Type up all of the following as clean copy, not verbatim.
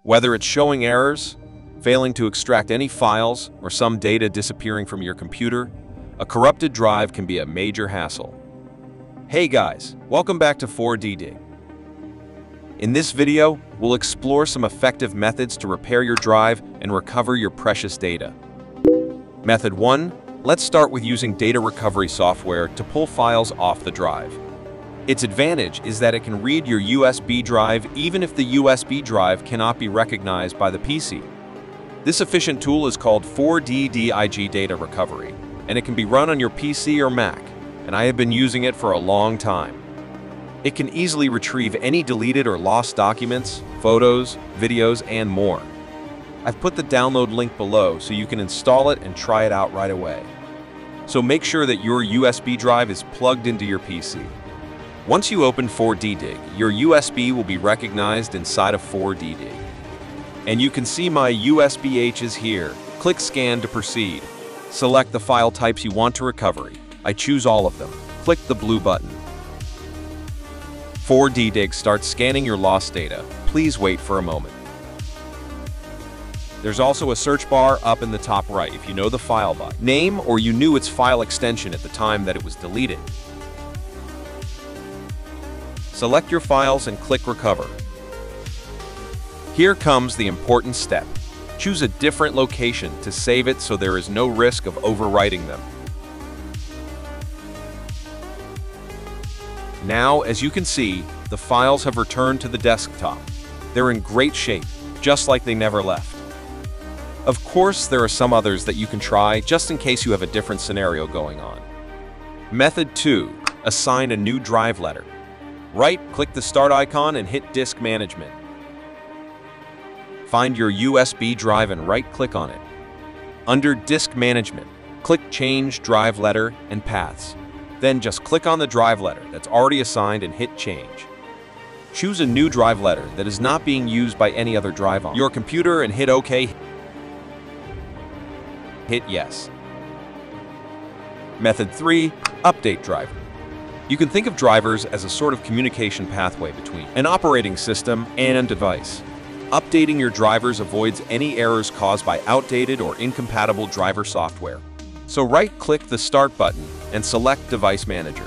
Whether it's showing errors, failing to extract any files, or some data disappearing from your computer, a corrupted drive can be a major hassle. Hey guys, welcome back to 4DDig. In this video, we'll explore some effective methods to repair your drive and recover your precious data. Method 1. Let's start with using data recovery software to pull files off the drive. Its advantage is that it can read your USB drive even if the USB drive cannot be recognized by the PC. This efficient tool is called 4DDIG Data Recovery, and it can be run on your PC or Mac, and I have been using it for a long time. It can easily retrieve any deleted or lost documents, photos, videos, and more. I've put the download link below so you can install it and try it out right away. So make sure that your USB drive is plugged into your PC. Once you open 4DDig, your USB will be recognized inside of 4DDig. And you can see my USBHs here. Click Scan to proceed. Select the file types you want to recover. I choose all of them. Click the blue button. 4DDig starts scanning your lost data. Please wait for a moment. There's also a search bar up in the top right if you know the file by name or you knew its file extension at the time that it was deleted. Select your files and click Recover. Here comes the important step. Choose a different location to save it so there is no risk of overwriting them. Now, as you can see, the files have returned to the desktop. They're in great shape, just like they never left. Of course, there are some others that you can try just in case you have a different scenario going on. Method 2. Assign a new drive letter. Right-click the start icon and hit Disk Management. Find your USB drive and right-click on it. Under Disk Management, click Change Drive Letter and Paths. Then just click on the drive letter that's already assigned and hit Change. Choose a new drive letter that is not being used by any other drive on your computer and hit OK. Hit Yes. Method 3. Update driver. You can think of drivers as a sort of communication pathway between an operating system and a device. Updating your drivers avoids any errors caused by outdated or incompatible driver software. So right-click the Start button and select Device Manager.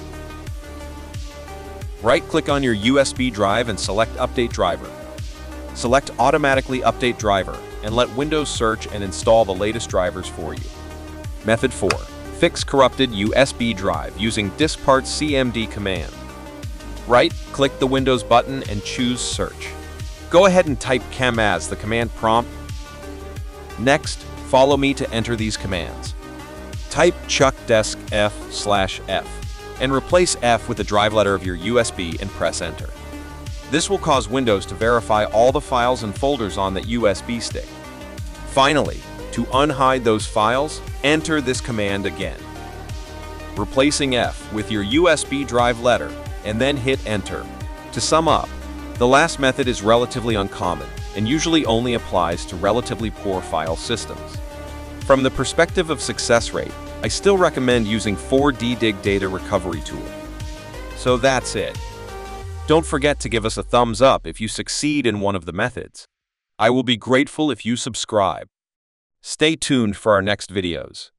Right-click on your USB drive and select Update Driver. Select Automatically Update Driver and let Windows search and install the latest drivers for you. Method 4. Fix corrupted USB drive using Diskpart CMD command. Right-click the Windows button and choose Search. Go ahead and type chem as the command prompt. Next, follow me to enter these commands. Type chuckdesk f/f and replace F with the drive letter of your USB and press Enter. This will cause Windows to verify all the files and folders on that USB stick. Finally, to unhide those files, enter this command again. Replacing F with your USB drive letter and then hit Enter. To sum up, the last method is relatively uncommon and usually only applies to relatively poor file systems. From the perspective of success rate, I still recommend using 4DDig Data Recovery Tool. So that's it. Don't forget to give us a thumbs up if you succeed in one of the methods. I will be grateful if you subscribe. Stay tuned for our next videos.